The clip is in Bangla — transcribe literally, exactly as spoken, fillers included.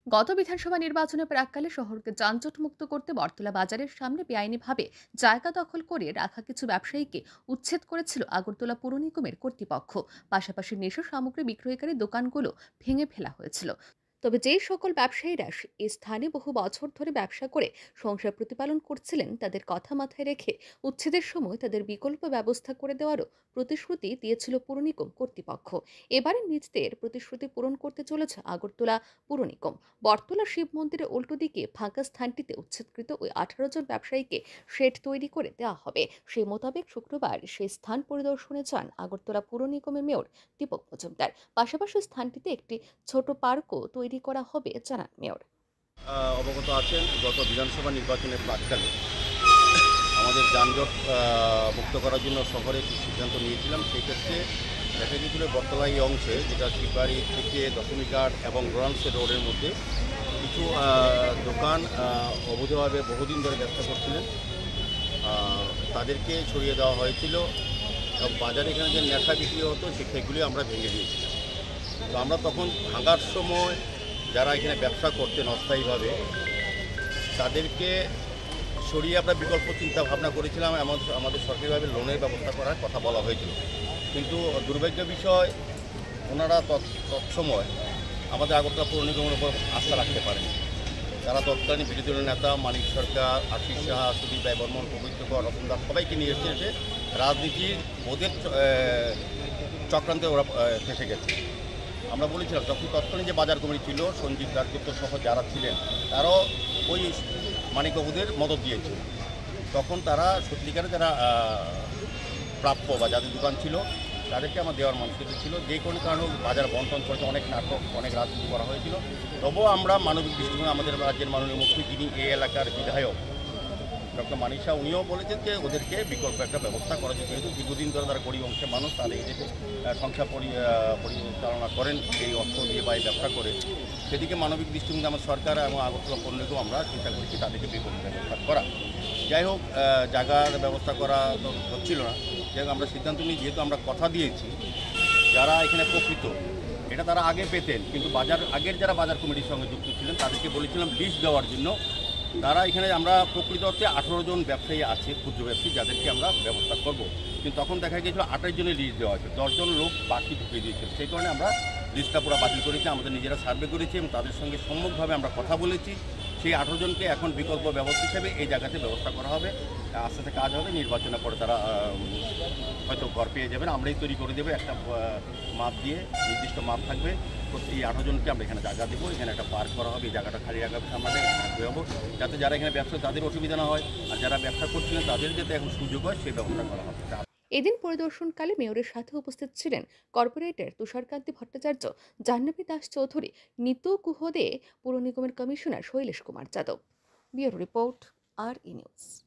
গত বিধানসভা নির্বাচনের প্রাক্কালে শহরকে যানজট মুক্ত করতে বটতলা বাজারের সামনে বেআইনিভাবে জায়গা দখল করে রাখা কিছু ব্যবসায়ীকে উচ্ছেদ করেছিল আগরতলা পুর নিগমের কর্তৃপক্ষ। পাশাপাশি নেশা সামগ্রী বিক্রয়কারী দোকানগুলো ভেঙে ফেলা হয়েছিল। তবে যেই সকল ব্যবসায়ীরা এই স্থানে বহু বছর ধরে ব্যবসা করে সংসার প্রতিপালন করছিলেন, তাদের কথা মাথায় রেখে উচ্ছেদের সময় তাদের বিকল্প ব্যবস্থা করে দেওয়ারও প্রতিশ্রুতি দিয়েছিল পুর নিগম কর্তৃপক্ষ। এবারে নিজেদের প্রতিশ্রুতি পূরণ করতে চলেছে আগরতলা পুর নিগম। বটতলা শিব মন্দিরের উল্টো দিকে ফাঁকা স্থানটিতে উচ্ছেদকৃত ওই আঠারো জন ব্যবসায়ীকে শেড তৈরি করে দেওয়া হবে। সেই মোতাবেক শুক্রবার সেই স্থান পরিদর্শনে যান আগরতলা পুর নিগমের মেয়র দীপক মজুমদার। পাশাপাশি স্থানটিতে একটি ছোট পার্কও তৈরি করা হবে জানান মেয়র। আহ, অবগত আছেন, গত বিধানসভা নির্বাচনের প্রাক্কালে আমাদের যানজট আহ, মুক্ত করার জন্য শহরে একটি সিদ্ধান্ত নিয়েছিলাম। সেই ক্ষেত্রে দেখা গিয়েছিল বটতলা এই অংশে, যেটা শিববাড়ি থেকে দশমিঘাট এবং রোরাংসের রোডের মধ্যে কিছু আহ, দোকান আহ, অবৈধভাবে বহুদিন ধরে ব্যবসা করছিলেন। আহ, তাদেরকে সরিয়ে দেওয়া হয়েছিল এবং বাজারে এখানে যে নেশা বিক্রি হতো সেগুলি আমরা ভেঙে দিয়েছিলাম। তো আমরা তখন ভাঙার সময় যারা এখানে ব্যবসা করতেন অস্থায়ীভাবে, তাদেরকে সরিয়ে আমরা বিকল্প চিন্তা ভাবনা করেছিলাম। আমাদের আমাদের সরকারিভাবে লোনের ব্যবস্থা করার কথা বলা হয়েছিল, কিন্তু দুর্ভাগ্য বিষয় ওনারা তৎসময় আমাদের আগরতলা পৌর নিগমের উপর আস্থা রাখতে পারেন। তারা তৎকালীন বিরোধী দলের নেতা মানিক সরকার, আশিস সাহা, সুদীপ রায় বর্মন, পবিত্রকর, রতন দাস সবাইকে নিয়ে এসে এসে রাজনীতির ওদের চক্রান্তে ওরা ফেসে গেছে। আমরা বলেছিলাম, যখন তৎকালীন যে বাজার কমিটি ছিল, সঞ্জীব দাসগুপ্ত সহ যারা ছিলেন, তারাও ওই মানিকবাবুদের মদত দিয়েছে। তখন তারা সত্যিকারে যারা প্রাপ্য বা যাদের দোকান ছিল তাদেরকে আমার দেওয়ার মানসিকতা ছিল। যে কোনো কারণে বাজার বন্টন করেছে, অনেক নাটক, অনেক রাজনীতি করা হয়েছিল। তবুও আমরা মানবিক দৃষ্টিকোণে আমাদের রাজ্যের মাননীয় মুখ্যমন্ত্রী, যিনি এই এলাকার বিধায়ক ডক্টর মানিসা, উনিও বলেছেন যে ওদেরকে বিকল্প একটা ব্যবস্থা করা যায়। যেহেতু দীর্ঘদিন ধরে তারা গরিব অংশের মানুষ, তারা এদেরকে সংসার পরিচালনা করেন এই অর্থ দিয়ে বা এই ব্যবসা করে, সেদিকে মানবিক দৃষ্টিকোণে আমার সরকার এবং আগরতলা পৌর নিগম আমরা চিন্তা করেছি তাদেরকে বিকল্প ব্যবস্থা করা। যাই হোক, জায়গার ব্যবস্থা করা তো হচ্ছিল না। যাই হোক, আমরা সিদ্ধান্ত নিই, যেহেতু আমরা কথা দিয়েছি, যারা এখানে প্রকৃত এটা তারা আগে পেতেন, কিন্তু বাজার আগের যারা বাজার কমিটির সঙ্গে যুক্ত ছিলেন তাদেরকে বলেছিলাম লিজ দেওয়ার জন্য। তারা এখানে আমরা প্রকৃত অর্থে আঠেরো জন ব্যবসায়ী আছে, ক্ষুদ্র ব্যবসায়ী, যাদেরকে আমরা ব্যবস্থা করব। কিন্তু তখন দেখা গিয়েছিল আঠাশ জনের লিস্ট দেওয়া হয়েছে, দশজন লোক বাকি ঢুকিয়ে দিয়েছিল। সেই কারণে আমরা লিস্টটা পুরো বাতিল করেছি। আমাদের নিজেরা সার্ভে করেছি এবং তাদের সঙ্গে সম্মুখভাবে আমরা কথা বলেছি। সেই আঠেরো জনকে এখন বিকল্প ব্যবস্থা হিসেবে এই জায়গাতে ব্যবস্থা করা হবে। আস্তে আস্তে কাজ হবে, নির্বাচনের পরে তারা হয়তো ঘর পেয়ে যাবেন। আমরাই তৈরি করে দেবো একটা মাপ দিয়ে, নির্দিষ্ট মাপ থাকবে। প্রতি আঠারো জনকে আমরা এখানে জায়গা দেবো, এখানে একটা পার্ক করা হবে, এই জায়গাটা খালি রাখা হবে আমাদের, হবো যাতে যারা এখানে ব্যবসা তাদের অসুবিধা না হয়, আর যারা ব্যবসা করছিলেন তাদের যাতে এখন সুযোগ হয় সেই ব্যবস্থা করা হবে। এদিন পরিদর্শনকালে মেয়রের সাথে উপস্থিত ছিলেন কর্পোরেটর তুষারকান্তি ভট্টাচার্য, জাহ্নবী দাস চৌধুরী, নিতু কুহদে, পুর নিগমের commissioner Shailesh Kumar Yadav. Bureau report, R E news.